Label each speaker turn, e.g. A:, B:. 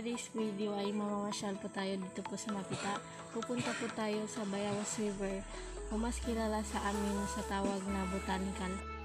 A: today's video ay mamamasyal po tayo dito po sa Mapita. Pupunta po tayo sa Bayawas River o mas kilala sa amin sa tawag na Botanical.